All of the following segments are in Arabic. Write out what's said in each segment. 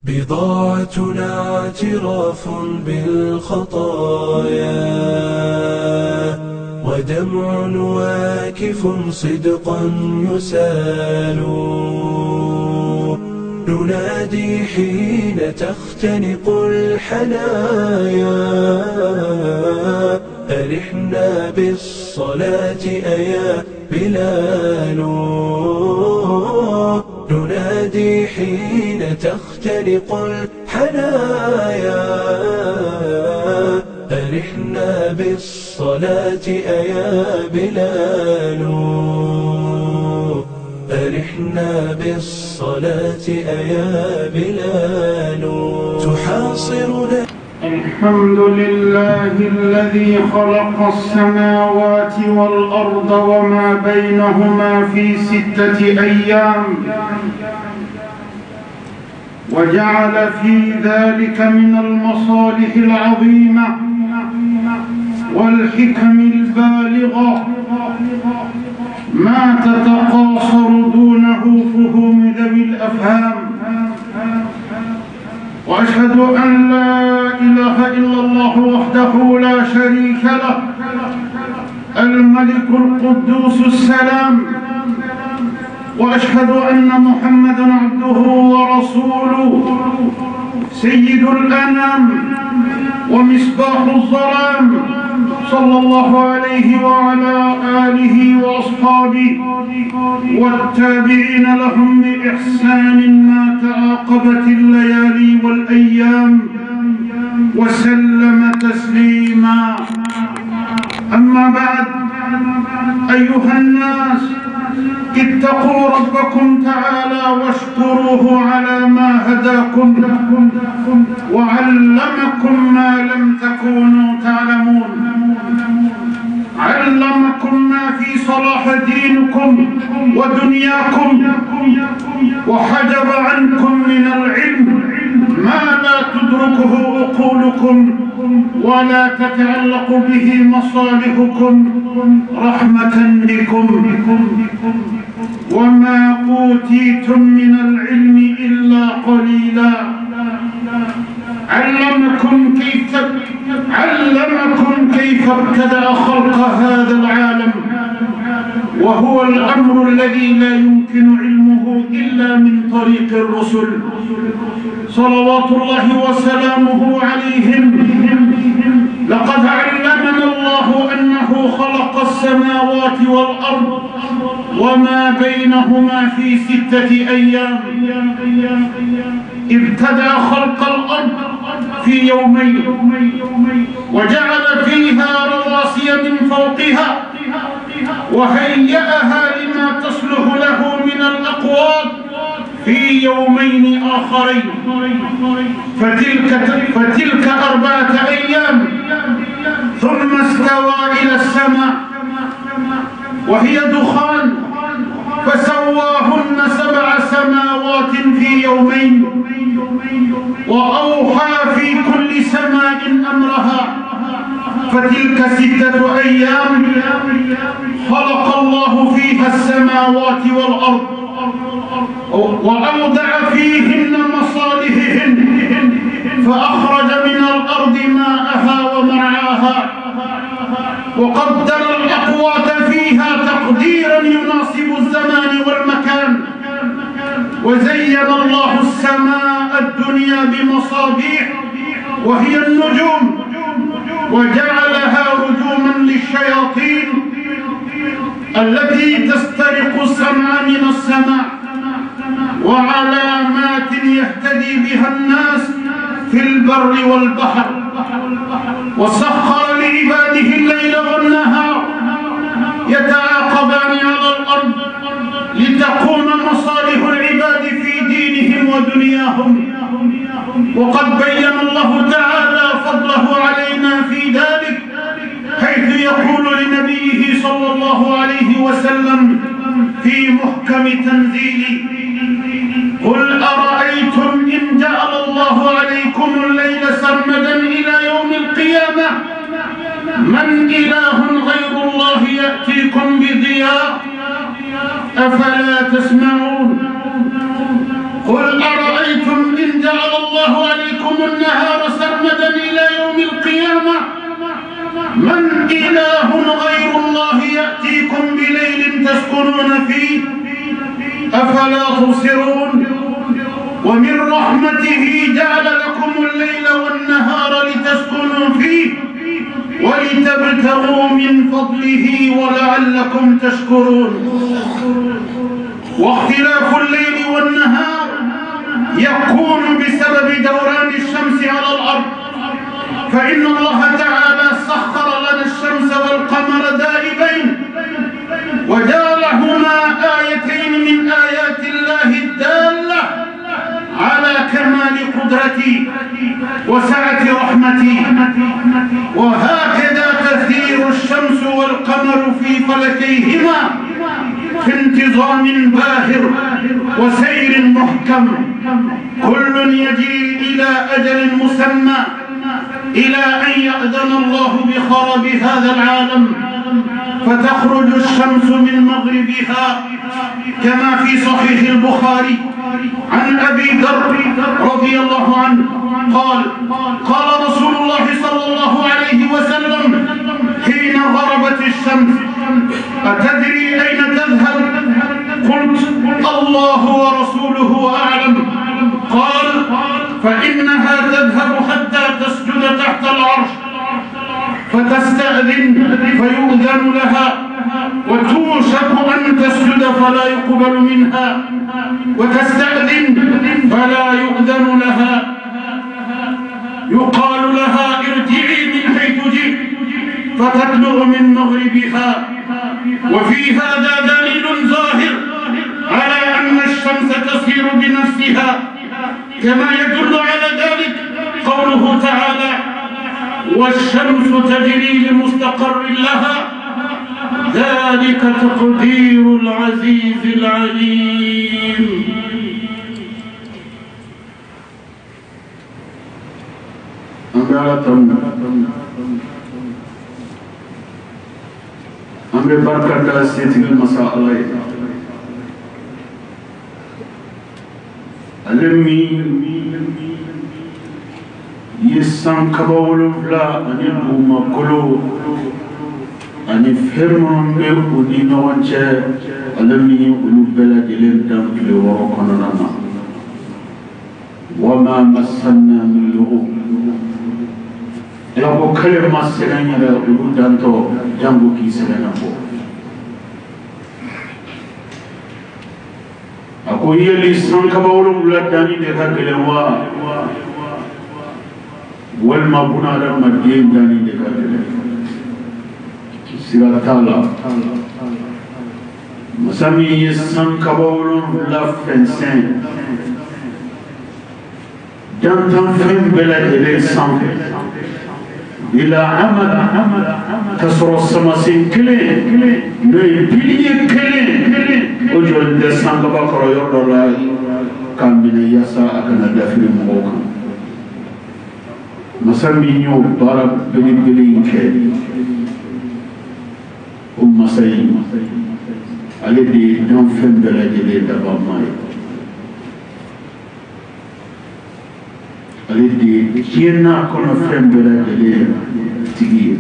بضاعتنا اعتراف بالخطايا ودمع واكف صدقا يسال. ننادي حين تختنق الحنايا أرحنا بالصلاة أيا بلال. ننادي حين تختنق الحنايا أرحنا بالصلاة أيا بلال. أرحنا بالصلاة أيا بلال. تحاصرنا. الحمد لله الذي خلق السماوات والأرض وما بينهما في 6 أيام، وجعل في ذلك من المصالح العظيمة والحكم البالغة ما تتقاصر دونه فهوم ذوي الأفهام. وأشهد أن لا إله إلا الله وحده لا شريك له، الملك القدوس السلام. وأشهد أن محمدًا عبده ورسوله سيد الأنام ومصباح الظلام، صلى الله عليه وعلى آله وأصحابه والتابعين لهم بإحسان ما تعاقبت الليالي والأيام، وسلم تسليما. أما بعد، أيها الناس، اتقوا ربكم تعالى واشكروه على ما هداكم وعلمكم ما لم تكونوا تعلمون. علمكم ما في صلاح دينكم ودنياكم، وحجب عنكم من العلم ما لا تدركه عقولكم ولا تتعلق به مصالحكم رحمة بكم. وما أوتيتم من العلم إلا قليلا. علمكم كيف ابتدأ خلق هذا العالم، وهو الأمر الذي لا يمكن علمه إلا من طريق الرسل صلوات الله وسلامه عليهم. لقد علمنا الله أنه خلق السماوات والأرض وما بينهما في 6 أيام. ابتدأ خلق الأرض في يومين، وجعل فيها رواسي من فوقها، وهيأها لما تصلح له من الأقوات في يومين آخرين. فتلك 4 أيام، ثم استوى إلى السماء وهي دخان، فسواهن 7 سماوات في يومين، وأوحى في كل سماء أمرها. فتلك 6 أيام خلق الله فيها السماوات والأرض، وأودع فيهن مصالحهن، فأخرج من الأرض ماءها ومرعاها، وقدر الأقوات فيها تقديرا يناسب الزمان والمكان. وزين الله السماء الدنيا بمصابيح وهي النجوم، وجعلها رجوما للشياطين التي تسترق السمع من السماء، وعلامات يهتدي بها الناس في البر والبحر. وسخر لعباده الليل والنهار يتعاقبان على الأرض لتقوم مصالح العباد في دينهم ودنياهم. وقد بين الله تعالى فضله علينا في ذلك، حيث يقول لنبيه صلى الله عليه وسلم في محكم تنزيله: قل أرأيتم إن جعل الله عليكم الليل سرمدا إلى يوم القيامة من إله غير الله يأتيكم بضياء أفلا تسمعون. قل أرأيتم إن جعل رحمته جعل لكم الليل والنهار لتسكنوا فيه ولتبتغوا من فضله ولعلكم تشكرون. واختلاف الليل والنهار يكون بسبب دوران الشمس على الأرض، فإن الله تعالى سخر لنا الشمس والقمر دائبين وجعلهما آيتين من آيات الله الدالة على كمال قدرتي وسعة رحمتي. وهكذا تسير الشمس والقمر في فلكيهما في انتظام باهر وسير محكم، كل يجي إلى أجل مسمى إلى أن يأذن الله بخراب هذا العالم، فتخرج الشمس من مغربها كما في صحيح البخاري عن أبي ذر رضي الله عنه قال: قال رسول الله صلى الله عليه وسلم حين غربت الشمس: أتدري أين تذهب؟ قلت: الله ورسوله أعلم. قال: فإنها تذهب حتى تسجد تحت العرش فتستأذن فيؤذن لها، وتوشك أن تسجد فلا يقبل منها، وتستأذن فلا يؤذن لها، يقال لها: ارجعي من حيث جئت، فتطلع من مغربها. وفي هذا دليل ظاهر على أن الشمس تسير بنفسها، كما يدل على ذلك قوله تعالى: والشمس تجري لمستقر لها ذلك تقدير العزيز العليم. Ambe barkata setigil masa Allah alemi yisan kabawul fla ani buma kolo ani fermo be udi nonche alemi ulu bela dilen dam le woro konana wama massanna min lughub labo kale masselanya da ulu danto jambu ki selena ko ako yeli san kabawul fla dani de ka gelewa wal mabuna da madin dani de ka gelewa sigatala masami san kabawul la fensen jantan fen bela de sanfe ila amad kasro samasin kile ne piliye kile ojo de sanga bakoro yordola kambine yasa akana dafiri moka masami nyo bara beli ke masai ale de don fen bela de daba mai ale de kiena kono fen bela de tigi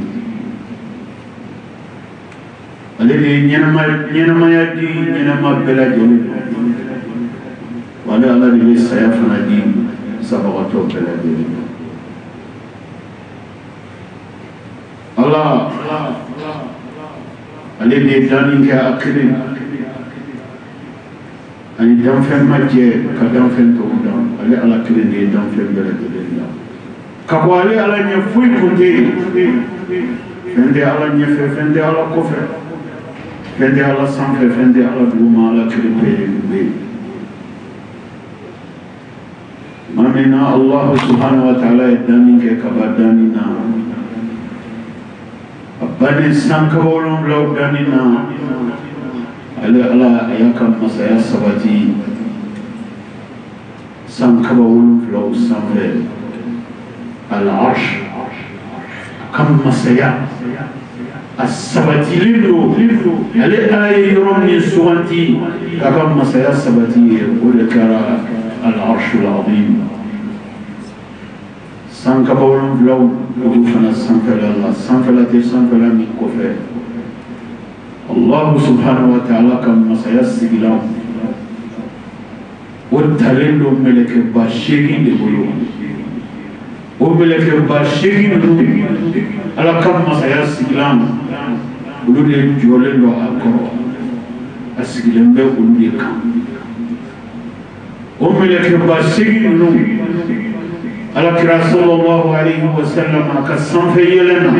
ale de nyama ya di nyama bela de wala ala de saya fana di sabato bela de Allah ale de dani ke akhirin ani dam fen majje ka dam fen to dam ale ala kire de dam fen bela de la ka ko ale ala nye fuy kote fende ala nye fe fende ala ko fe fende ala san fe fende ala duma ala kire pe be mamina Allah subhanahu wa ta'ala dani ke ka badani na bani sankawolon law danina ala ayakam masaya sabati sankawolon law samre al arsh kam masaya as-sabati lilu ale ay yurni suwanti kam masaya sabati ulkara al arsh al azim sankawolon law وفنا سنفلا الله سنفلا تي سنفلا من كفر الله سبحانه وتعالى كما سيسجل والتالين ملك باشيكين دبلو وملك باشيكين على كم مسايا سيلام ولود جولين لو أكرو أسيلام بولود كم وملك باشيكين على كرا صلى الله عليه وسلم كسان في يلنا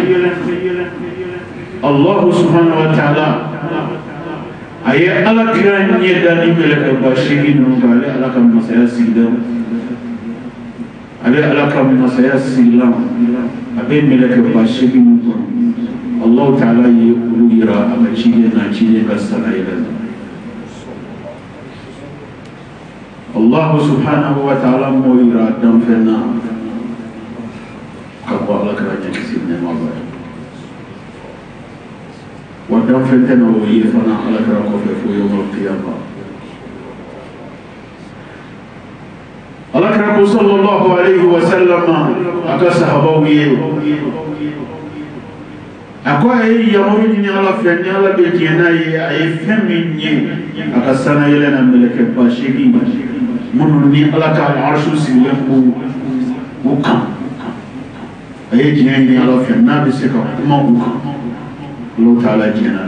الله سبحانه وتعالى أي على كرا يداني ملك باشيكين نقول على كم مسايا سيلام على كم مسايا سيلام أبي ملك باشيكين الله تعالى يقول يرى أبشيء ناجيه كسان يلنا الله سبحانه وتعالى مويرا دم فينا كبوا على كراجة كسيدنا مابا ودم فينا ويفنا على كراكوف في يوم القيامة على كراكو صلى الله عليه وسلم أكسحبويه أكوي يومين على فينا على بيتنا أي فمني أكسنا يلنا ملك باشيكين منوني على كالعرش سيلمو وكم أي جنيني على فينا بسكا ما وكم الله تعالى جنانا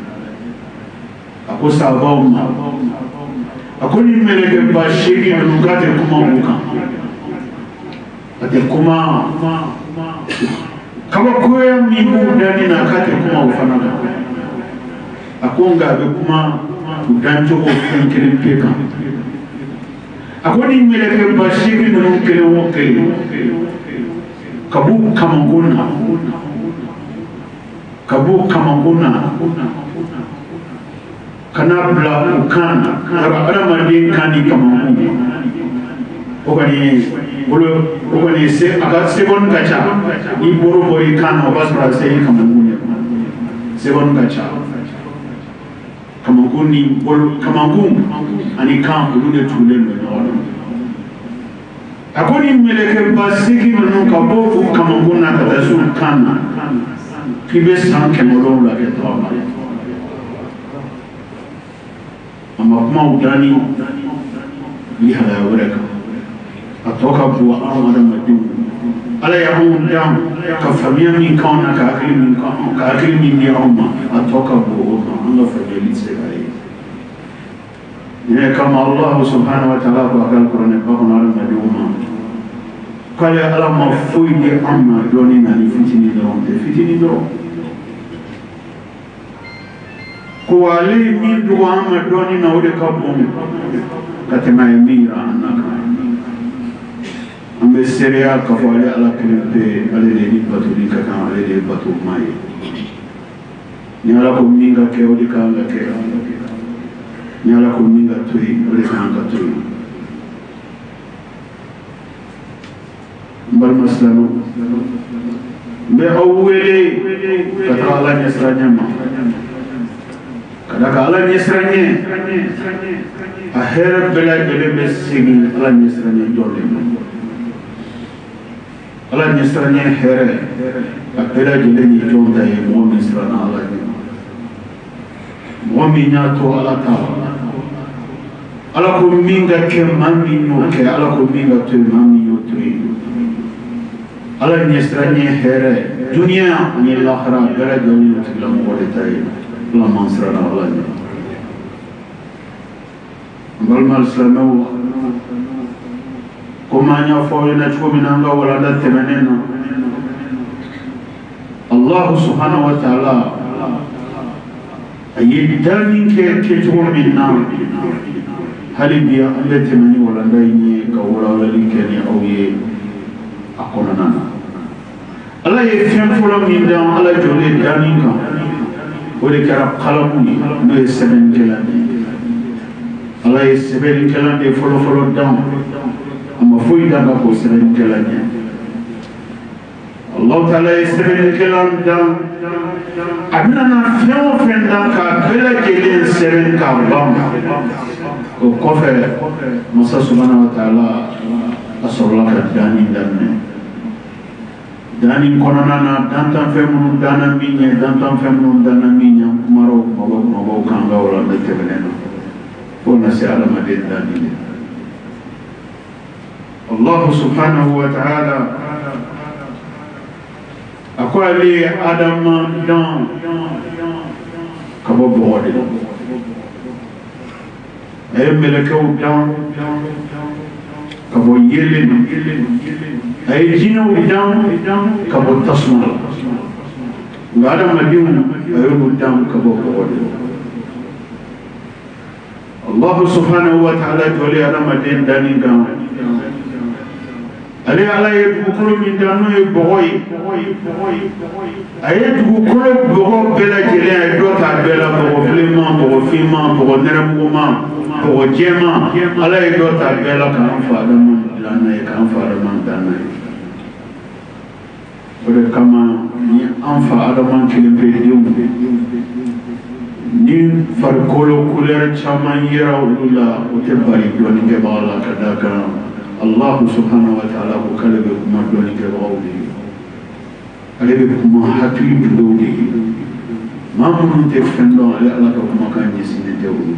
أكو سابوما أكو نملك باشيكين نكاتي كما وكم أتكما kama koya mimu ndani na kati kuma ufanana akonga abekuma udanjo ko fenkele peka akoni meleke bashiki no kele wokele kabu kamanguna kana bla ukana ara madin kani kamanguna ogani se aga sebon gacha ni boro bori kana basra se kamanguni sebon gacha kamanguni bol kamangun ani kan ulude tulen no akoni meleke basiki no kabo kamanguna katasu kana kibe san kemolo la ke tawama amma kuma udani li hala waraka atoka buwa amara madu ala yahun dam ka famia min kauna ka akili min ya umma atoka buwa Allah fajali segai ne kama Allah subhanahu wa ta'ala ko akal qur'an ba ko na madu umma kale ala mafui de amma doni na ni fitini do ko wali min do amma doni na ode kabum katema yamira anaka ambe seria kafale ala klimpe ale ni batuli kaka ale de batu mai ni ala ko minga ke odi kanga ke ni ala ko minga tui ole kanga tui mbal maslanu be awwele kata ala nyesranya ma kada ala nyesranya ahera bela ele mesigi ala nyesranya dole ala nyesranya here apela jile ni jonda ye mo misrana ala ni mo minya to ala ta ala ko minga ke mami no ke ala ko minga to mami yo to ala nyesranya here dunia ni lahara bela jile to la mo de tay la mansrana ala ni balmal slamaw kumanya fawina chuminanga wala da temenena Allah subhanahu wa ta'ala ayidani ke chuminna halibiya alle temeni wala da yini ka wala wali keni awye akona nana Allah ye fian fulo min da Allah jole daninga wala kara qalamuni no seben kelani Allah ye seben kelani folo down amma foi daga ko seben kelani Allah ta'ala ye seben kelani down abina na fian fenda ka bela kelen seben ka bam ko kofe Musa subhanahu wa ta'ala asolla ka dani konana na dantan femunu dana minya maro mabo kanga wala de tebenena ona se ala madin dani Allah subhanahu wa ta'ala a quoi aller Adam dans Kabo Borode et Melekau dans Kabo Yelen et Jino dans Kabo Tasma Adam Adiou et dans Kabo Borode Allah subhanahu wa ta'ala jole Adam Adin Daninga ale ala ye dugukolo min dan n'o ye bɔgɔ ye a ye dugukolo bɔgɔ bɛɛ lajɛlen a ye dɔ ta bɛɛ la bɔgɔ bilenman bɔgɔ finman bɔgɔ nɛrɛmuguman bɔgɔ jɛman ala ye dɔ ta bɛɛ la k'an fa adama dilan n'a ye k'an fa adama dan n'a ye o de kama ni an fa adama kelen pe denw ni farikolo couleur caman yera olu la o tɛ bari dɔɔnin kɛbaga la ka d'a kan Allah subhanahu wa ta'ala ko kale be kuma doni ke bawdi ale be kuma hakili dawdi ma mun te fendo ale Allah ko kuma kan yesine te wudi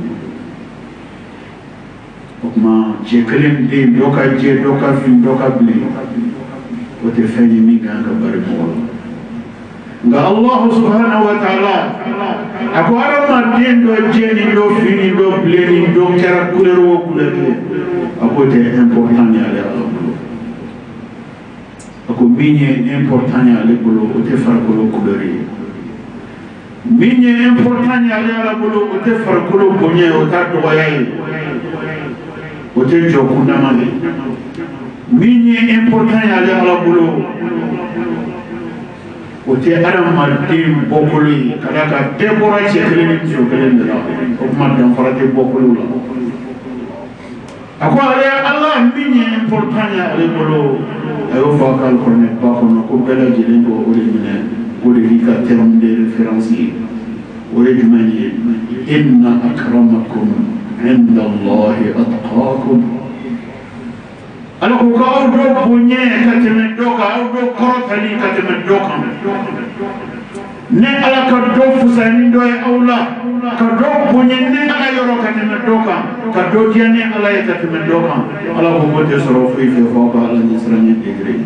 kuma je kelen de doka je doka fin doka bli o te feni mi ganga bari mo nga Allah subhanahu wa ta'ala ako arama den do je ni do fini do bli ni do kera kulero kulero ako te important ya ale ala bolo ako minye important ya ale bolo o te farkolo kulori minye important ya ale ala bolo o te farkolo bonye o ta do yayi o te jokunda mane minye important ya ale ala bolo o te arama dem bokoli kada ka debora chekele ni jokele la o ma dan farate bokolo la ako ale Allah minye important ya ale bolo ayo fa kal korne ba kono ko bela jelen ko o le mine ko le rika terme de référence o le jumani inna akramakum inda Allah atqakum ala ko ka o do bunye kateme doka o do korotani kateme doka ne ala ka do fusani do e awla ka do bunye ne ala yoro kateme doka ka do diane ala ya kateme doka ala ko bote soro fi fi fa ala ni sranye degré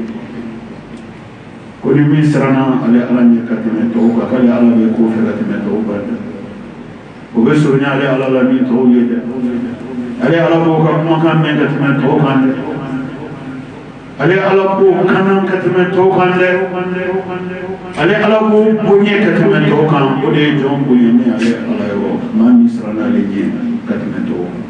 ko ni misrana ala ni kateme doka kala ala be ko fe kateme doka o be soro nya ala la ni to yede ala ko ka kuma kan men kateme doka ale ala ko kanan kateme doka ale ala ko bonye kateme doka o de jon bonye ne ale ala yo ma misrana le ni kateme doka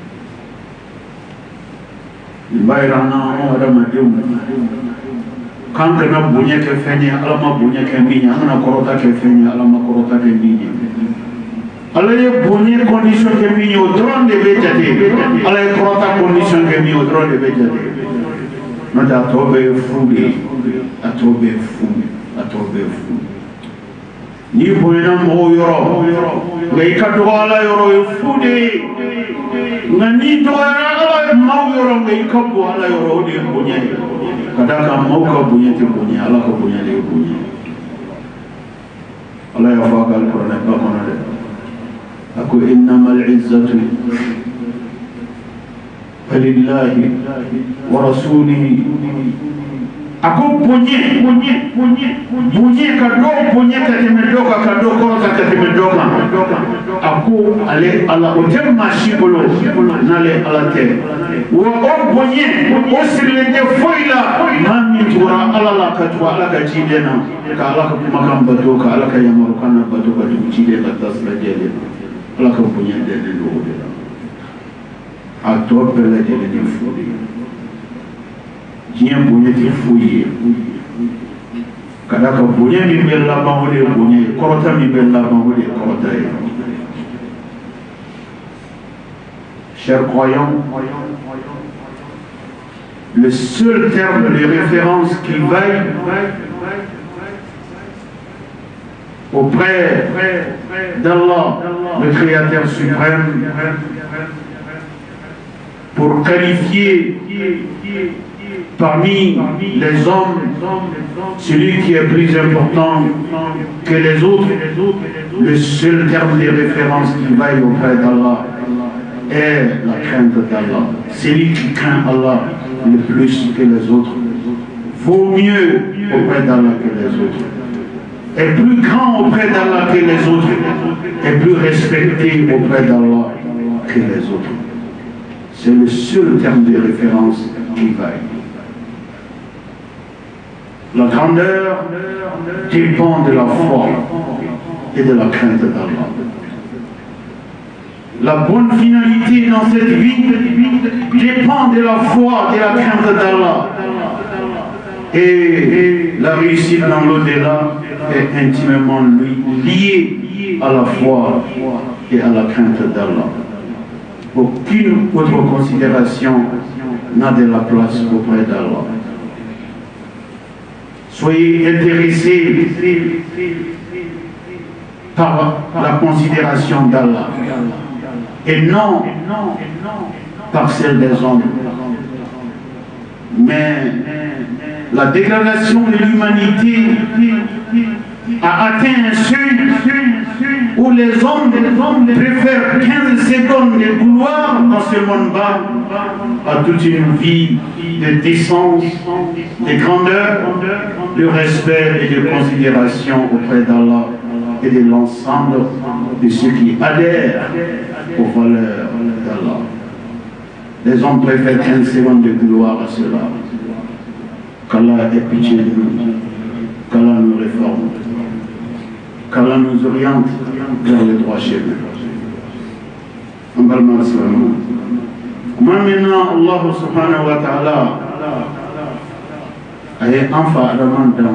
Bayrana adama dew kan kana bonye ke fenye alama bonye ke minya ana korota ke fenye alama korota ke minya ala ye bonye condition ke minya o dron de bejate ala ye korota condition ke minya o dron de bejate nada tobe fudi atobe fu ni bonye mo yoro ngai ka do ala yoro fudi ngani do ala mau yoro ngai ka bo ala yoro de bonye kadaka mau ka bonye te bonye ala ka bonye le bonye ala ya fa gal qur'an ba kono de ako innamal izzatu lillahi wa rasulihi ako bonye ka do bonye ka teme doka ka do ko ka teme doka ako ale ala o tem mashibolo nale ala te wo o bonye o sirle de foila mami tura ala la ka tu ala ka jidena ka ala ka makam bato ka ala ka yamaru kana bato ka tu jide ka tasla jele ala ka bonye de do de a to bele de de fodi jiyan bonye ti foye kada ka bonye mi be la ba wole bonye korota mi be la ba wole korota e chers croyants, le seul terme de référence qui vaille auprès d'Allah, le Créateur suprême, pour qualifier parmi les hommes celui qui est plus important que les autres, le seul terme de référence qui vaille auprès d'Allah est la crainte d'Allah. Celui qui craint Allah le plus que les autres, vaut mieux auprès d'Allah que les autres, est plus grand auprès d'Allah que les autres, est plus respecté auprès d'Allah que les autres. C'est le seul terme de référence qui vaille. La grandeur dépend de la foi et de la crainte d'Allah. La bonne finalité dans cette vie dépend de la foi et de la crainte d'Allah. Et la réussite dans l'au-delà est intimement liée à la foi et à la crainte d'Allah. Aucune autre considération n'a de la place auprès d'Allah. Soyez intéressés par la considération d'Allah et non par celle des hommes. Mais la dégradation de l'humanité a atteint un seuil où les hommes préfèrent 15 secondes de gloire dans ce monde bas à toute une vie de décence, de grandeur, de respect et de considération auprès d'Allah et de l'ensemble de ceux qui adhèrent aux valeurs d'Allah. Les hommes préfèrent 15 secondes de gloire à cela. Qu'Allah ait pitié de nous, qu'Allah nous réforme, qu'Allah nous oriente vers le droit chemin. Maintenant, Allah subhanahu wa ta'ala a enfa adaman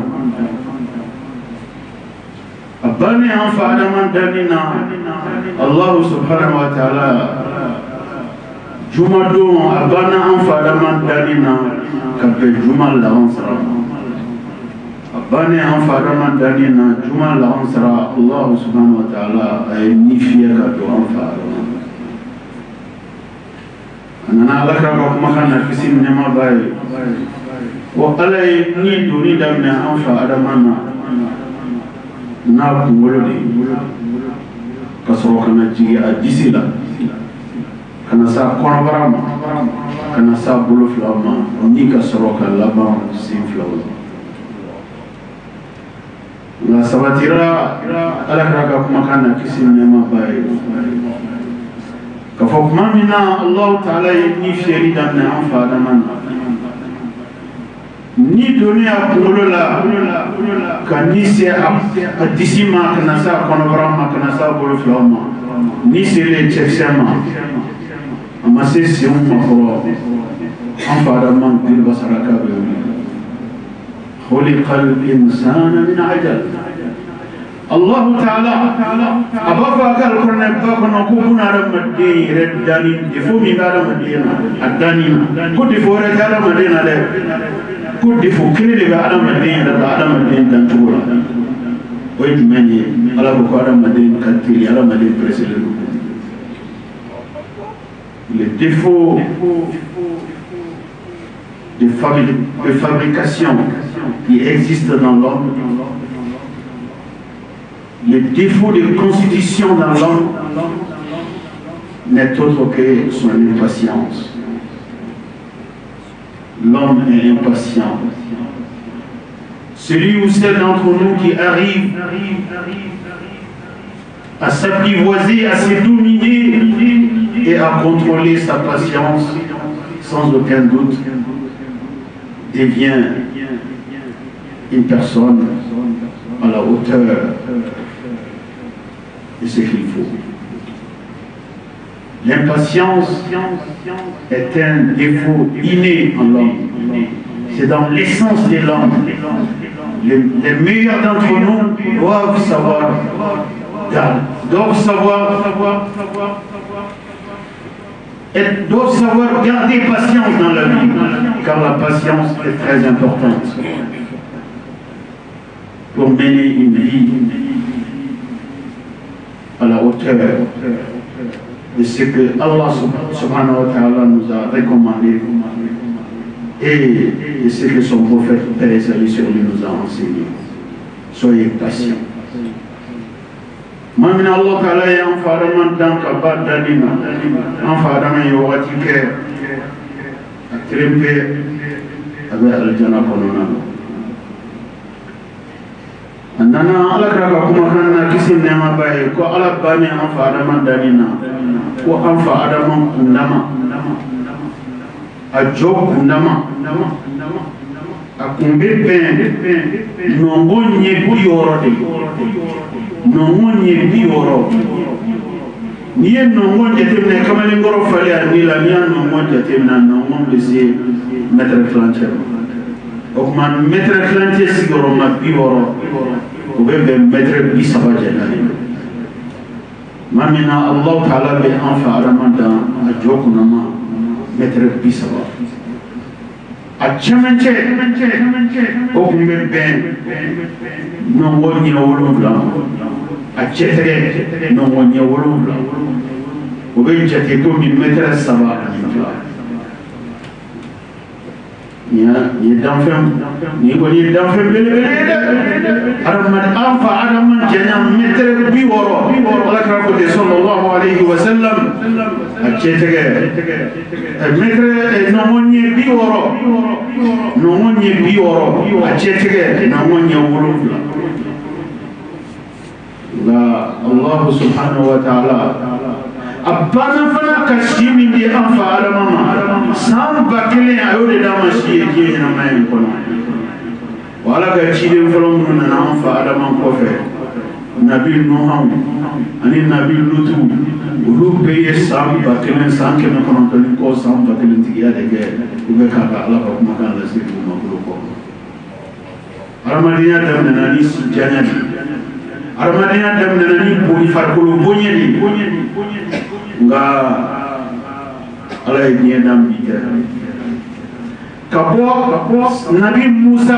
abane enfa adaman danina Allah subhanahu wa ta'ala Jumadon abana enfa adaman danina kape jumal la ansara abane enfa adaman danina jumal la ansara Allah subhanahu wa ta'ala a unifié kato enfa adaman anana alakra ko makana kisim nema bay wa alay ni doni damne enfa adamana na kungolo de kasoro kana jigi a disila kana sa konobarama kana sa bolo flama ni kasoro ka laba sin flama la sabatira alakra ko makana kisim nema bay كفوق ما منا الله تعالى يبني فريدا من أنفا دمنا ni donné à Polola ni c'est à Dissima que Nasa Konobrama que Nasa Boloflama ni c'est les Tchèchema amassé c'est un mafro Anfa Daman Bil Basaraka خلق الإنسان من عجل Allah Ta'ala abafa kal korne ba kono ko bunara madde reddani defo mi dara madina adani ko defo re dara madina le ko defo kene le ba adam madina da adam madina dan tuwa oy meni ala ko adam madina katili ala madina presele les défauts de fabrication qui existent dans l'homme, le défaut de constitution dans l'homme n'est autre que son impatience. L'homme est impatient. Celui ou celle d'entre nous qui arrive à s'apprivoiser, à se dominer et à contrôler sa patience, sans aucun doute, devient une personne à la hauteur de ce qu'il faut. L'impatience est un défaut inné en l'homme. C'est dans l'essence de l'homme. Les meilleurs d'entre nous doivent savoir garder patience dans la vie, car la patience est très importante pour mener une vie à la hauteur de ce que Allah subhanahu wa ta'ala nous a recommandé et de ce que son prophète paix et salut sur lui nous a enseigné. Soyez patients. Mamina Allah ta'ala ya enfaraman dan kabar dalina enfaraman yo watike trempe abe aljana konona andana ala kra ka kuma kanna kisi nema baye ko ala bani an fa adama danina ko an fa adama kundama a job kundama a kumbe ben nongo nye biyoro de nongo nye biyoro niye nongo jetemne kamale ngoro fali anila niya nongo jetemna nongo bese metre flancher okman metre flancher sigoro ma biyoro ube be metre bisaba jenani mamina Allah ta'ala be anfa aramanda a jokunama metre bisaba a chamanche okumbe ben nongo nyawolumla a chetere nongo nyawolumla ube jate ko mi metre saba ni danfem ni ko ni danfem bele araman anfa araman janya metre bi woro ala ka ko de sallallahu alayhi wa sallam a chetere metre nongo nye bi woro nongo nye bi woro a chetere nongo nye wolumla la Allah subhanahu wa ta'ala abana fana kashimi di anfa alamama sam bakile ayode dama shiye kiye na mayen kono wala ga chide folon na anfa alaman kofe nabi nuham ani nabi lutu ulu beye sam bakile sam ke na kono to ko sam bakile tiya dege ube ka ga ala ko kuma kan la sibu makulu ko aramadiya damna nani sujanyani aramadiya damna nani boni farkulu bonyeni nga ala ye dam bi kabo nabi Musa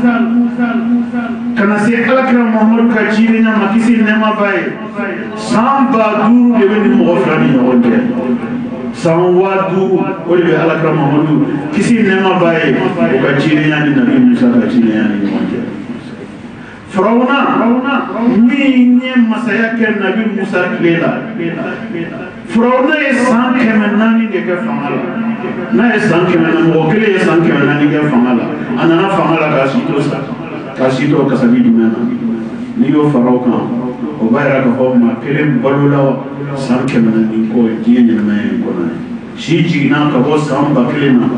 kana se alakira Muhammad ka jiri na makisi nema baye samba duru de ben mo flani no de sanwa duru o de alakira Muhammad kisi nema baye o ka jiri na nabi Musa ka jiri na ni mo de Farauna mi nye masaya ke nabi Musa klela Farauna ye san kɛmɛ naani de kɛ fanga la n'a ye san kɛmɛ naani mɔgɔ kelen ye san kɛmɛ naani kɛ fanga la a nana fanga la k'a si to kasabi jumɛn na n'i y'o fara o kan o b'a yira k'a fɔ maa kelen balola san kɛmɛ naani kɔ diɲɛ ɲɛnamaya in kɔnɔ si jiginna ka bɔ san ba kelen na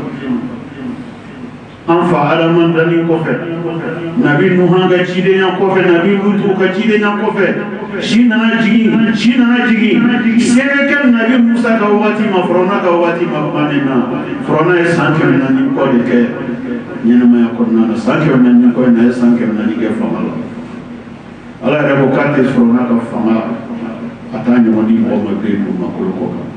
an fa Adama dani kɔfɛ nabi Nuhan ka cidenya kɔfɛ nabi Lutu ka cidenya kɔfɛ si nana jigin sebe kɛ nabi Musa ka wagati ma Farauna ka wagati ma banena Farauna ye san kɛmɛ naani kɔ de kɛ ɲɛnamaya kɔnɔna na san kɛmɛ naani kɔ na ye san kɛmɛ naani kɛ fanga la ala yɛrɛ ko k'a tɛ Farauna ka fanga a t'a ɲɔgɔn di mɔgɔ ma bilen dugumakolo kɔ kan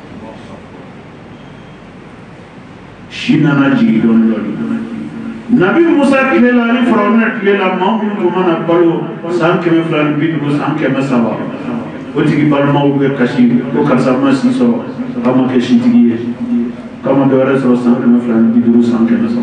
si nana jigin dɔɔni dɔɔni nabi Musa kilela ni Farauna kilela maa minnu tun mana balo san 250 san 300 o tigi balimaw bɛ kasi ko karisa ma si sɔrɔ k'a ma kɛ sitigi ye k'a ma dɔ wɛrɛ sɔrɔ san 250 san 300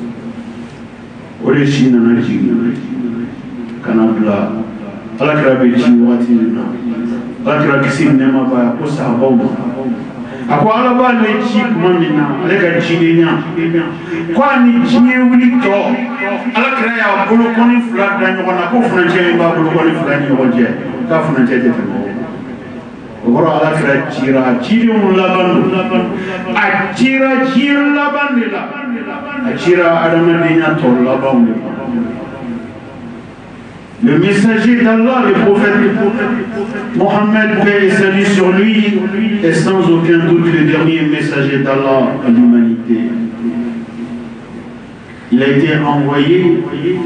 o de si nana jigin ka na bila alakira bɛ ci waati min na alakira kisi nɛɛma b'a ko sahabaw ma a ko ala b'a le ci kuma min na ale ka cidenya ko a ni diɲɛ wuli tɔ alakira y'a bolokɔni 2 da ɲɔgɔn na ko furancɛ min b'a bolokɔni 2 ni ɲɔgɔn cɛ k'a furancɛ tɛ tɛmɛ o kɔrɔ alakira cira cidenw laban don a cira ci laban de la a cira adamadenya tɔ labanw de la. Le messager d'Allah, le prophète Mohammed, paix et salut sur lui, est sans aucun doute le dernier messager d'Allah à l'humanité. Il a été envoyé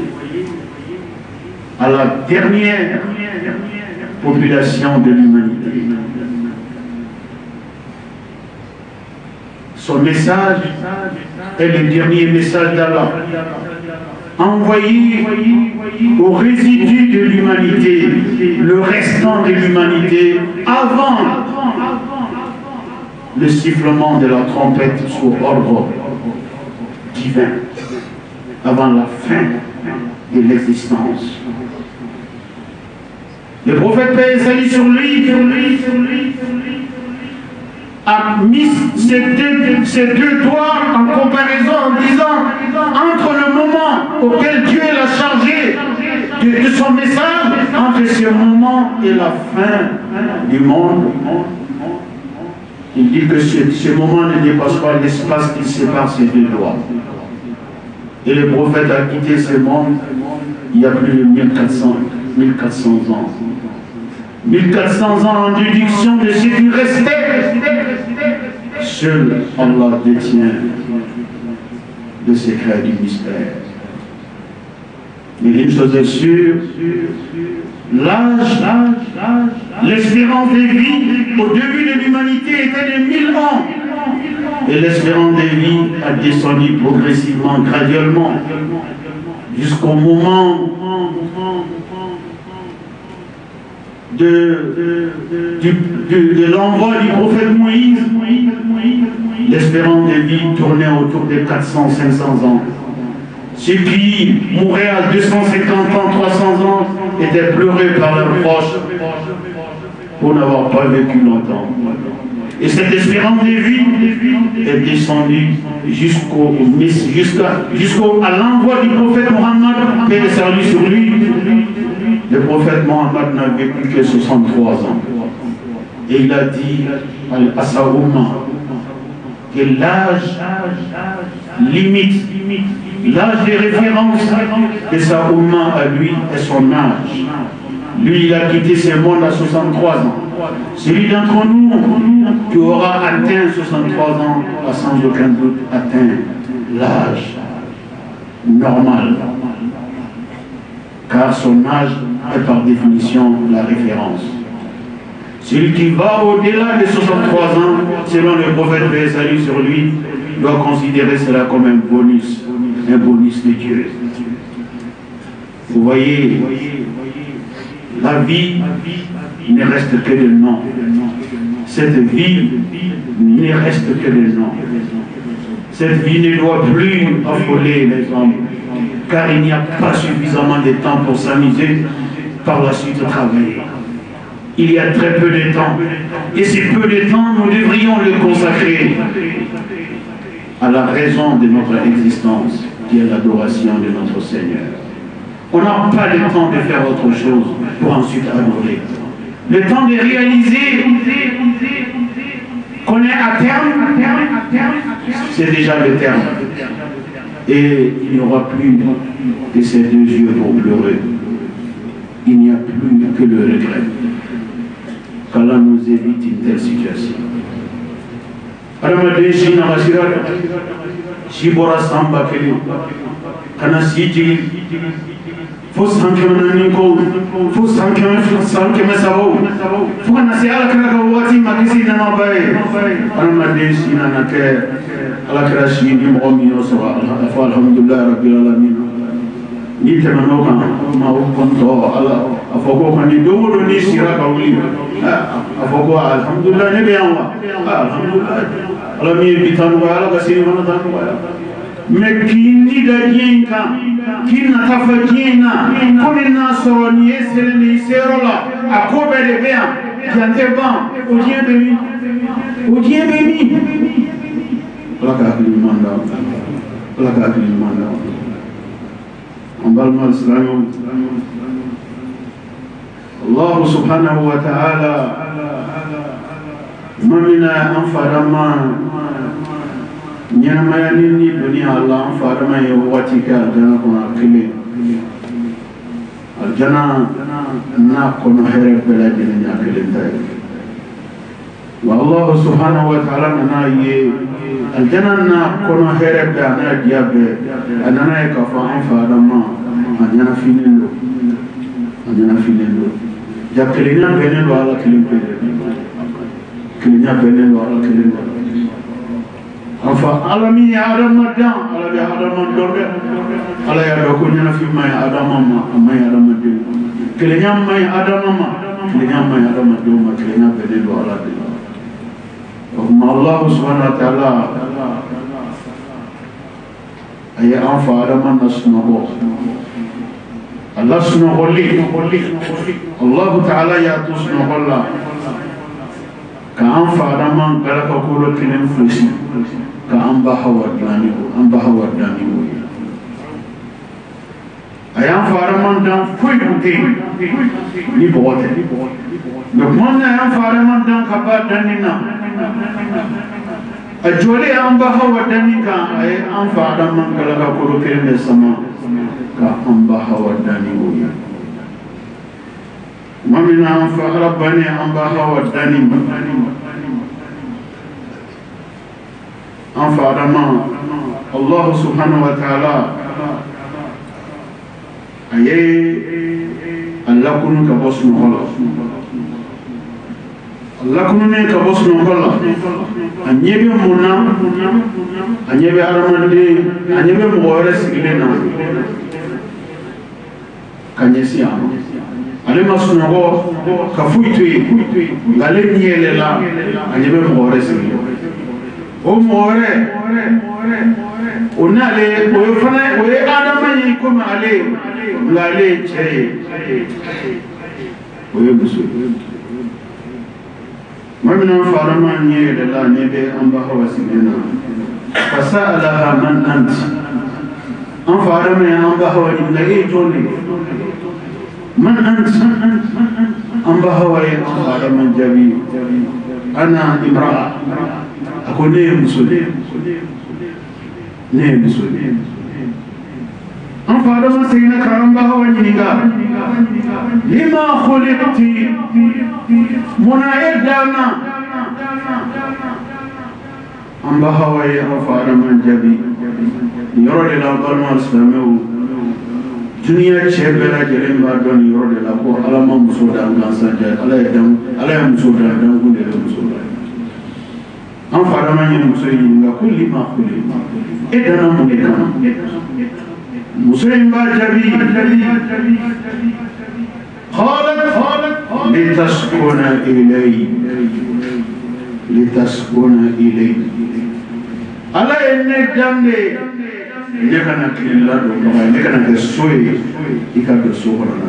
à la dernière population de l'humanité. Son message est le dernier message d'Allah, envoyé au résidu de l'humanité, le restant de l'humanité, avant le sifflement de la trompette sous ordre divin, avant la fin de l'existence. Le prophète paix et salut sur lui a mis ces deux doigts en comparaison en disant entre le moment auquel Dieu l'a chargé de son message, entre ce moment et la fin du monde, il dit que ce moment ne dépasse pas l'espace qui sépare ces deux doigts. Et le prophète a quitté ce monde il y a plus de 1400 ans. 1400 ans en déduction de ce qui restait. Seul Allah détient le secret du mystère. Mais une chose est sûre, l'âge, l'espérance de vie au début de l'humanité était de 1000 ans. Et l'espérance de vie a descendu progressivement, graduellement, jusqu'au moment de l'envoi du prophète Moïse. L'espérance de vie tournait autour de 400-500 ans. Ceux qui mouraient à 250 ans, 300 ans, étaient pleurés par leurs proches pour n'avoir pas vécu longtemps. Et cette espérance de vie est descendue à l'envoi du prophète Mohammed, paix et salut sur lui. Le prophète Mohammed n'a vécu que 63 ans. Et il a dit à sa Oumma que l'âge limite, l'âge de référence de sa Oumma à lui est son âge. Lui, il a quitté ce monde à 63 ans. Celui d'entre nous qui aura atteint 63 ans a sans aucun doute atteint l'âge normal. Car son âge est par définition la référence. Celui qui va au-delà de 63 ans, selon le prophète paix et salut sur lui, doit considérer cela comme un bonus de Dieu. Vous voyez, la vie ne reste que de nom. Cette vie ne reste que de nom. Cette vie ne doit plus affoler les hommes, car il n'y a pas suffisamment de temps pour s'amuser, par la suite travailler. Il y a très peu de temps. Et ce peu de temps, nous devrions le consacrer à la raison de notre existence, qui est l'adoration de notre Seigneur. On n'a pas le temps de faire autre chose pour ensuite adorer. Le temps de réaliser qu'on est à terme, c'est déjà le terme. Et il n'y aura plus que ces deux yeux pour pleurer. Il n'y a plus que le regret. Qu'Allah nous évite une telle situation. Adama Deshi Namasira, Shibora Samba Keli, Kanasiti, Fossankemaniko, Fossankemesavo, Fukanasi Alakawati, Makisi Namabai, Adama Deshi Nanake, Alakrashi, Nimomino, Alhamdulillah, Rabbil Alamin. Ni temanoka maukonto ala afoko kani dogo ni sira kawli afoko alhamdulillah ne beyanwa alhamdulillah ala mi bitanu ala kasiri mana tanu me kini da jinka kina tafajina kuni na soroni esele ni serola akobe de beyan jante ban ojie bemi ala ka akili manda Allah subhanahu wa ta'ala mamina anfadama nyamaya nini dunia Allah anfadama watika jana kuna kile aljana na kono here bela dina kile tay wa Allah subhanahu wa ta'ala na ye aljana na kono here bela na diabe anana ka fa anfadama anyana finendo ya kelenya benendo ala kelenya benendo ala kelenya afa alami ya adam madan ala ya adam dobe ala ya do ko nyana fi may adam may adam de kelenya may adam do ma kelenya benendo ala de Allah subhanahu wa ta'ala ay afa adam nasmabo Allah sunaholi Allah Ta'ala ya tu sunahalla k'an fada man galaka kolo kelen fosi k'an ba hawa dilanni o ye a y'an fada man dan foyi kun tɛ yen ni bɔgɔ tɛ mɛ kuma min na a y'an fada man dan ka ba danni na a jɔlen an ba hawa danni kan a ye an fada man galaka kolo kelen de sama k'an ba hawa danni o ye kuma min na an fa Rabbani an ba hawa danni an fada man Allah subhanahu wa ta'ala a ye a lakunu ka bɔ sunɔgɔ la a lakununen ka bɔ sunɔgɔ la a ɲɛ bɛ mun na a ɲɛ bɛ hadamaden a ɲɛ bɛ mɔgɔ wɛrɛ sigilen na ka ɲɛsin a ma ale ma sunɔgɔ ka foyi to yen nka ale ɲɛ yɛlɛla a ɲɛ bɛ mɔgɔ wɛrɛ sigilen o mɔgɔ wɛrɛ o n'ale o ye adama ye komi ale nka ale ye cɛ ye o ye muso ye maa min na fadama ɲɛ yɛlɛla ɲɛ bɛ an ba Hawa sigilen na fasa'alaha man anti an fadama ye an ba Hawa ɲininka e ye jɔn de ye man anti an ba Hawa ye an fadama jaabi ana imra'a a ko ne ye muso de ye ne ye muso de ye an fadama seginna ka an ba Hawa ɲininka lima khuliqti munna e danna an ba Hawa ye an fadama jaabi nin yɔrɔ de la balima silamɛw duniya cɛ bɛɛ lajɛlen b'a dɔn nin yɔrɔ de la ko Ala ma muso da gansan ja Ala ye muso da dankun de ye muso da an fadama ye muso in ɲininka ko lima khuliqti e danna mun de kama muso in b'a jaabi قالت لتسكن إلي ala ye ne danne ne kana kila don baga ne kana kɛ so ye I ka don so kɔnɔna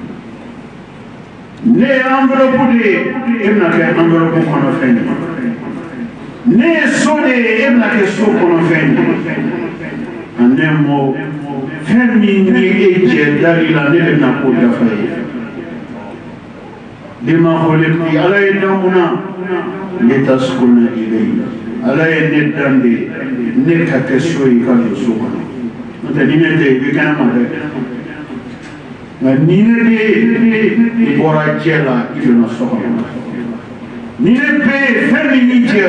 ne ye enveloppe de ye e bɛna kɛ enveloppe kɔnɔ fɛn ye ne ye so de ye e bɛna kɛ so kɔnɔ fɛn ye en un mot fɛn min ni e jɛ dari la ne bɛna k'o dafa ye lima khuliqti ala ye dan mun na litaskuna ilayhi ala ye ne dan de ne ka kɛ so ye ka don so kɔnɔ n'o tɛ ni ne tɛ I bɛ kɛnɛma dɛ nka ni ne de I bɔra jɛ la I donna so kɔnɔ ni ne bɛ yen fɛn min y'i jɛ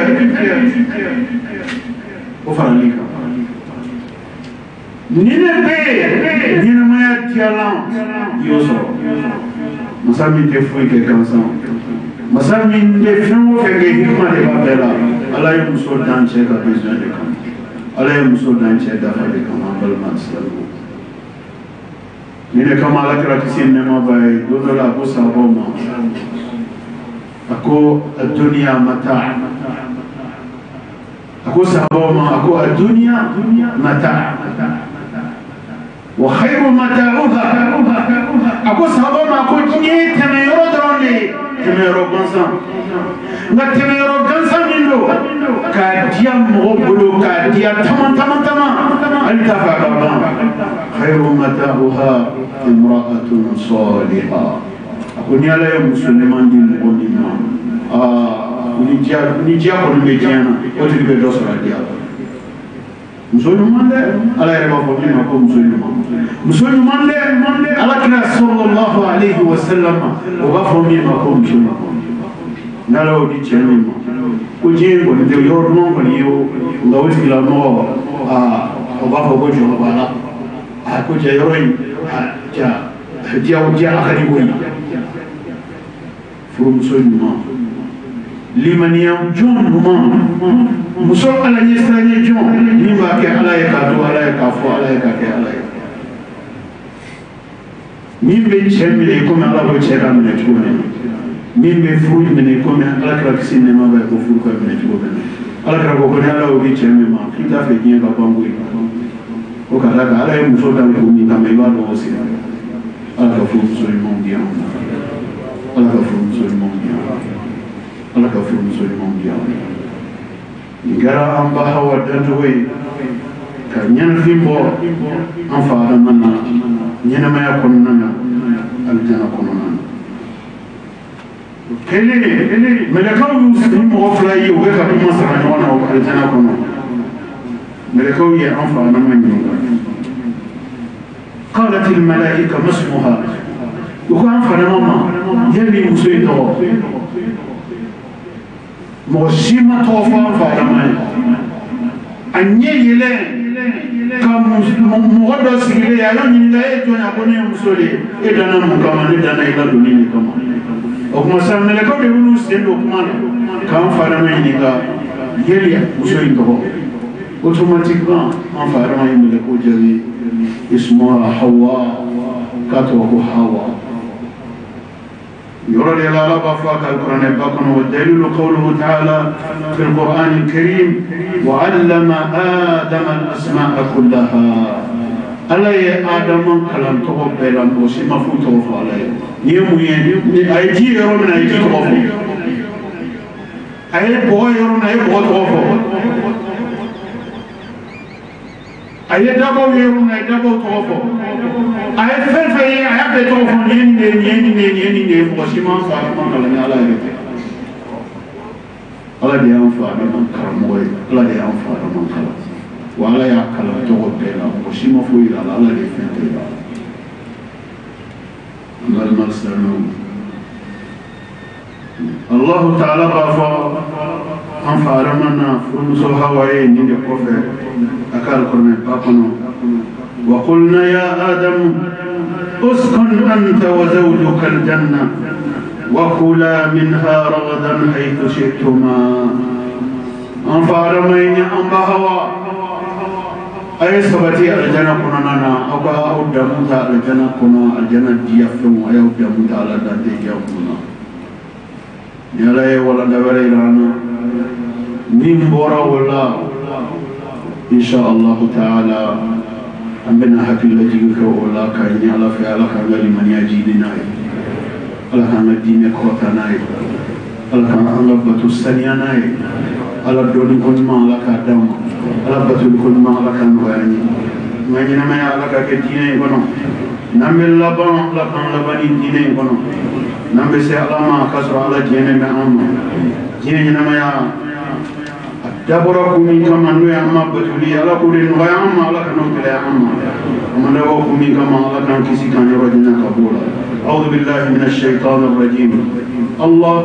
o farali kan ni ne bɛ yen ɲɛnamaya diyalan I y'o sɔrɔ masa min tɛ foyi kɛ gansan masa min bɛ fɛn o fɛn kɛ hikima de b'a bɛɛ la ala ye muso dan cɛ ka besoin de kama ala ye muso dan cɛ dafa de kama an balima silamɛw ni de kama ala kɛra kisi nɛɛma b'a ye don dɔ la a ko sahabaw ma a ko aduniya mata a ko sahabaw ma a ko aduniya mata wa khayru mata'uha ako sahaba ma ko diɲɛ tɛmɛ yɔrɔ dɔrɔn de tɛmɛ yɔrɔ gansan nka tɛmɛ yɔrɔ gansan min do k'a diya mɔgɔ bolo k'a diya tama hali t'a fɛ a ka ban khayru mata'uha imra'atun salihah ako ni ala ye muso ɲuman di mɔgɔ min ma ni diya kɔni bɛ diɲɛ na o tigi bɛ dɔ sɔrɔ a diya la muso ɲuman dɛ ala yɛrɛ b'a fɔ min ma ko muso ɲuman dɛ ala kira sallallahu alayhi wa sallam o b'a fɔ min ma ko muso ɲuman n'ala y'o di cɛ min ma ko diɲɛ kɔni tɛ yɔrɔ duman kɔni ye o nka o tigilamɔgɔ o b'a fɔ ko jɔn b'a la ko cɛ yɔrɔ in diya a ka di koyi furumuso ɲuman limaniya jɔn ɲuman muso ala ɲɛ siranɲɛ jɔn min b'a kɛ ala ye k'a to ala ye k'a fɔ ala ye k'a kɛ ala ye min bɛ cɛ minɛ komi ala bɛ cɛ ka minɛ cogo min min bɛ furu minɛ komi ala kɛra kisi nɛɛma b'a ye ko furu ka minɛ cogo min ala kɛra ko ni ala y'o di cɛ min ma k'i t'a fɛ diɲɛ ka ban koyi o ka da kan ala ye muso dan kun min kama I b'a dɔn o sira ala ka furumuso ɲumanw di an ma ala ka furumuso ɲumanw di an ma ala ka furu muso ɲumanw di an ma nin kɛra an ba Hawa dancogo ye ka ɲɛnafin bɔ an fa Adama na ɲɛnamaya kɔnɔna na alijana kɔnɔna na kelen mɛlɛkaw y'u ni mɔgɔ fila ye u bɛ ka kuma sara ɲɔgɔn na alijana kɔnɔ mɛlɛkaw ye an fa Adama ɲininka قالت الملائكة ما اسمها وكان فنما يلي مسوي توا موسيما توفى فنما أني يلين كم مغدا سيلي يعني لا يجون يكوني مسولي إذا نام كمان إذا نايلا دوني كمان وكما سامع لك بيقولوا سيدو كمان كم فنما ينيكا يلي مسوي توا اوتوماتيكمان ان فنما يملكو جميع اسمها حواء كاتوه حواء يرد إلى ربا فاك القرآن الباقن والدليل قوله تعالى في القرآن الكريم وعلم آدم الأسماء كلها ألا يا آدم كلام تقبل وشي مفروض توفى عليه يوم أيدي يرون من أيدي توفى أي بوا يرون أي بوا توفى أي دابو يرون أي دابو توفى أي فلفل أي بتوفى يني وشيما فارما كلامي على يده على دي أنفع من كرموي على دي أنفع من كلام وعلى يا كلام توقبل وشيما فويل على دي فين الله المرسلون الله تعالى بافا أنفع رمنا فرنسو هواي نيجي كوفي أكال كرمي باقنو وقلنا يا آدم اسكن أنت وزوجك الجنة وكلا منها رغدا حيث شئتما أنفع رميني أنبا هوا أي سبتي الجنة كنانا أبا أودموتا الجنة كنا الجنة ديافم أي أودموتا على دانتي جاوكنا يلا ولا دبري رانا من بورا ولا إن شاء الله تعالى أمنا حكي لجيك ولا كاين على في على كان لمن يجيدنا على كان الدين كوتنا على كان ربة السنيانا على الدون كل ما على كدام على بتول كل ما على كان واني ما يجينا ما على كدين يبنو نعمل لبان على كان لبان الدين يبنو نعمل سألا ما كسر على جينا ما أم جينا ما يا دبركم كما نويا ما بتولي على كل نويا ما على كنوم بلا أما ومن دبركم كما على كان كيسي كان يرجعنا كبولا أعوذ بالله من الشيطان الرجيم الله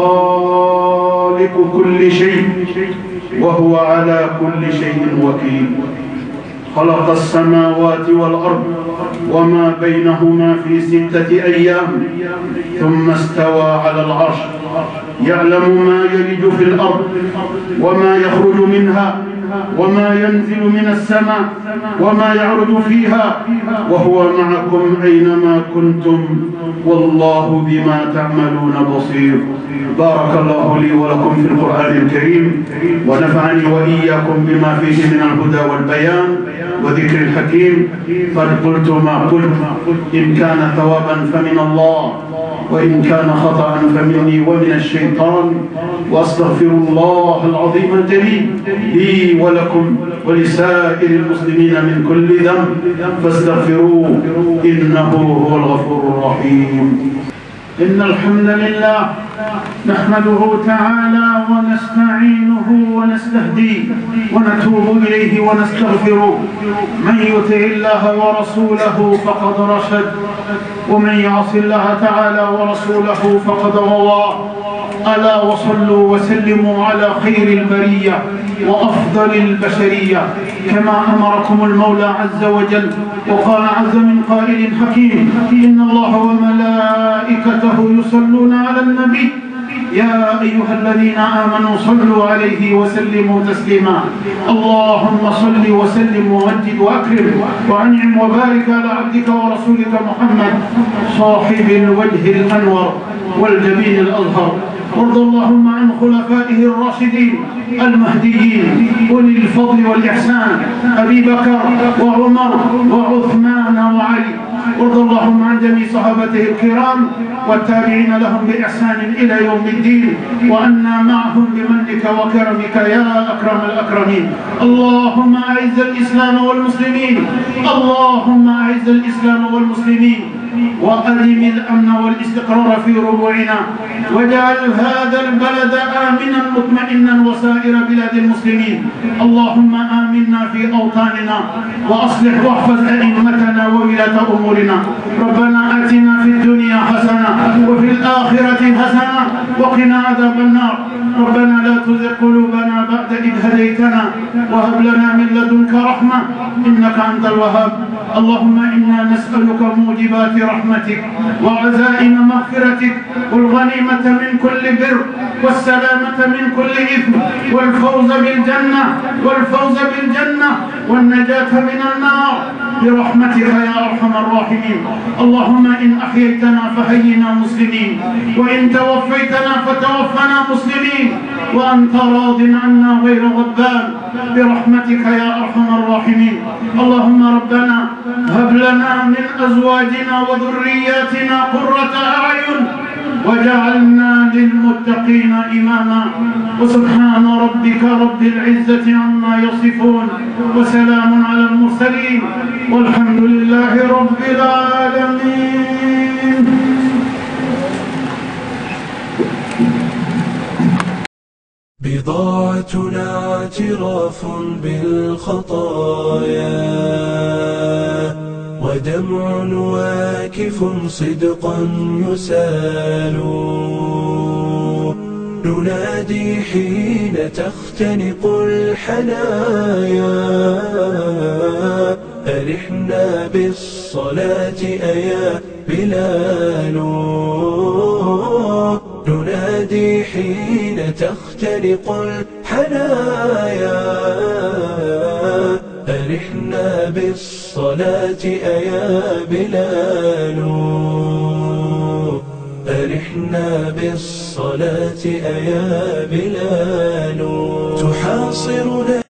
خالق كل شيء وهو على كل شيء وكيل خلق السماوات والأرض وما بينهما في 6 أيام ثم استوى على العرش يعلم ما يلج في الأرض وما يخرج منها وما ينزل من السماء وما يعرج فيها وهو معكم أينما كنتم والله بما تعملون بصير بارك الله لي ولكم في القرآن الكريم ونفعني وإياكم بما فيه من الهدى والبيان وذكر الحكيم قد قلت ما قلت إن كان ثوابا فمن الله وإن كان خطأ فمني ومن الشيطان وأستغفر الله العظيم الجليل لي ولكم ولسائر المسلمين من كل ذنب فاستغفروه إنه هو الغفور الرحيم إن الحمد لله نحمده تعالى ونستعينه ونستهديه ونتوب إليه ونستغفره من يطع الله ورسوله فقد رشد ومن يعص الله تعالى ورسوله فقد غوى ألا وصلوا وسلموا على خير البرية وأفضل البشرية كما أمركم المولى عز وجل وقال عز من قائل حكيم إن الله وملائكته يصلون على النبي يا أيها الذين آمنوا صلوا عليه وسلموا تسليما اللهم صل وسلم ومجد وأكرم وأنعم وبارك على عبدك ورسولك محمد صاحب الوجه الأنور والجبين الأظهر وارض اللهم عن خلفائه الراشدين المهديين أولي الفضل والإحسان أبي بكر وعمر وعثمان وعلي وارض اللهم عن جميع صحابته الكرام والتابعين لهم بإحسان إلى يوم الدين، وأنا معهم بمنك وكرمك يا أكرم الأكرمين. اللهم أعز الإسلام والمسلمين، اللهم أعز الإسلام والمسلمين، وأدم الأمن والاستقرار في ربوعنا، واجعل هذا البلد آمنا مطمئنا وسائر بلاد المسلمين. اللهم آمنا في أوطاننا وأصلح واحفظ أئمتنا وولاة أمورنا. ربنا آتنا في الدنيا حسنة وفي الآخرة حسنة وقنا عذاب النار. ربنا لا تزغ قلوبنا بعد إذ هديتنا وهب لنا من لدنك رحمة إنك أنت الوهاب. اللهم إنا نسألك موجبات رحمتك وعزائم مغفرتك والغنيمة من كل بر والسلامة من كل إثم والفوز بالجنة والنجاة من النار برحمتك يا أرحم الراحمين. اللهم إن أحييتنا فحينا مسلمين، وإن توفيتنا فتوفنا مسلمين، وأنت راض عنا غير غضبان برحمتك يا أرحم الراحمين. اللهم ربنا هب لنا من أزواجنا وذرياتنا قرة أعين وجعلنا للمتقين إماما. وسبحان ربك رب العزة عما يصفون وسلام على المرسلين والحمد لله رب العالمين. بضاعتنا اعتراف بالخطايا ودمع واكف صدقا يسال، ننادي حين تختنق الحنايا أرحنا بالصلاة أيا بلال، ننادي حين تختنق الحنايا أرحنا بالصلاة أيا بلال، أرحنا بالصلاة أيا بلال. تحاصرنا